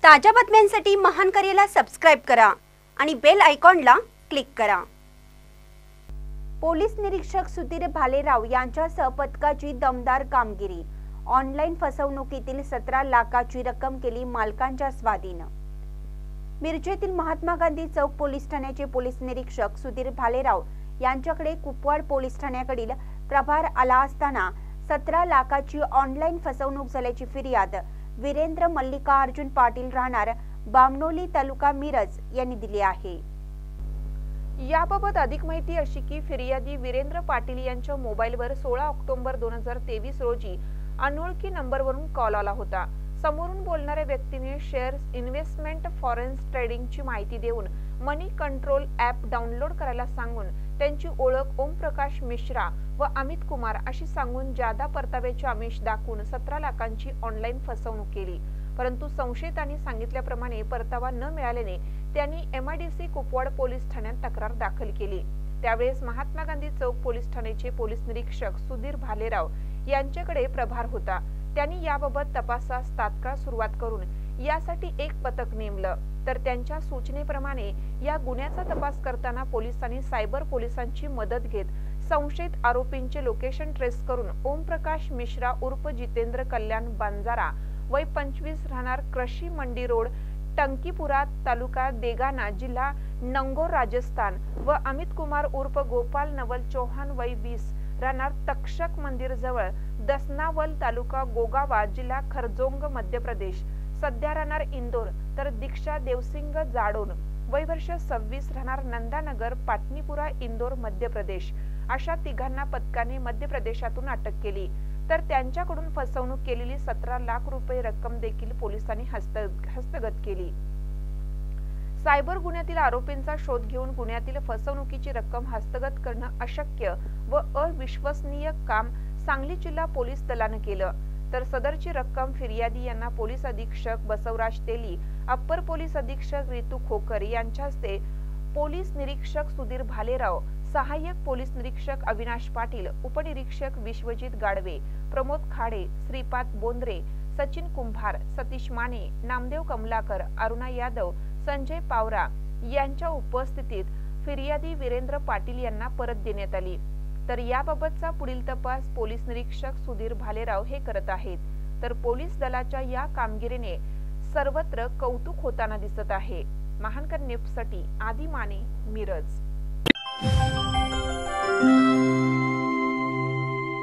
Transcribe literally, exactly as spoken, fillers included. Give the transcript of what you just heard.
ताज्या बातम्यांसाठी महान करेला सबस्क्राइब करा आणि बेल आयकॉनला क्लिक करा। पोलीस निरीक्षक सुधीर भालेराव यांच्यासह पथकाची दमदार कामगिरी। ऑनलाइन फसवणुकीतील सतरा लाखाची रक्कम केली मालकांच्या स्वाधीन। मिरजेतील महात्मा गांधी चौक पोलीस ठाण्याचे पोलीस निरीक्षक सुधीर भालेराव यांच्याकडे कुपवाड पोलीस ठाण्याकडील प्रभार आला असताना सतरा लाखाची ऑनलाइन फसवणूक झाल्याची फिर्याद वीरेंद्र मल्लिकार्जुन पाटील राहणार बामणोली तालुका मिरज यांनी दिली आहे। याबाबत अधिक माहिती अशी की फिर्यादी वीरेंद्र पाटील यांच्या मोबाईलवर सोळा ऑक्टोबर दोन हजार तेवीस रोजी अनोळखी नंबरवरून कॉल आला होता। समोरून बोलणाऱ्या व्यक्तीने शेअर्स इन्व्हेस्टमेंट फॉरेन्स ट्रेडिंगची माहिती देऊन मनी कंट्रोल ॲप डाउनलोड करायला सांगून त्यांची ओळख ओमप्रकाश मिश्रा व अमित कुमार अशी सांगून जादा परताव्याचे आमिष दाखवून सतरा लाखांची ऑनलाइन फसवणूक केली। परंतु संशयितांनी सांगितल्याप्रमाणे परतावा न मिळाल्याने त्यांनी एमआयडीसी कुपवाड पोलीस ठाण्यात तक्रार दाखल केली। त्यावेळेस महात्मा गांधी चौक पोलीस ठाण्याचे पोलीस निरीक्षक सुधीर भालेराव यांच्याकडे प्रभार होता। त्यांनी याबाबत तपासास तात्काळ सुरुवात करून यासाठी एक पथक नेमलं। तर त्यांच्या सूचनेप्रमाणे या गुन्ह्याचा तपास करताना पोलिसांनी सायबर पोलिसांची मदत घेत संशयित आरोपींचे लोकेशन ट्रेस करून ओमप्रकाश मिश्रा उर्फ जितेंद्र कल्याण बंजारा वय पंचवीस राहणार कृषी मंडी रोड टंकीपुरा तालुका देगाना जिल्हा नंगोर राजस्थान व अमित कुमार उर्फ गोपाल नवल चौहान वय वीस राहणार तक्षक मंदिर जवळ दसनावल तालुका गोगावा जिल्हा खरजोंग मध्य प्रदेश सध्या राहणार इंदोर तर दीक्षा देवसिंग जाडोन वय वर्ष सव्वीस राहणार नंदानगर पाटणीपुरा इंदोर मध्य प्रदेश अशा तिघांना पथकाने मध्य प्रदेशातून अटक केली। तर त्यांच्याकडून फसवणूक केलेली सतरा लाख रुपये रक्कम देखील पोलिसांनी हस्त हस्तगत केली। सायबर गुन्ह्यातील आरोपींचा शोध घेऊन गुन्ह्यातील फसवणुकीची रक्कम हस्तगत करणं अशक्य व अविश्वसनीय काम सांगली जिल्हा पोलीस दलाने केलं। तर सदरची रक्कम फिर्यादी यांना पोलीस अधीक्षक बसवराज तेली, अप्पर पोलीस अधीक्षक रितू खोकर यांच्या हस्ते पोलीस निरीक्षक सुधीर भालेराव, सहाय्यक पोलीस निरीक्षक अविनाश पाटील, उपनिरीक्षक विश्वजित गाडवे, प्रमोद खाडे, श्रीपाद बोंद्रे, सचिन कुंभार, सतीश माने, नामदेव कमलाकर, अरुणा यादव, संजय पावरा यांच्या उपस्थितीत फिर्यादी वीरेंद्र पाटील यांना परत देण्यात आली। तर याबाबतचा पुढील तपास पोलीस निरीक्षक सुधीर भालेराव हे करत आहेत। तर पोलीस दलाच्या या कामगिरीने सर्वत्र कौतुक होताना दिसत आहे। महानकर न्यूजसाठी आदी माने, मिरज।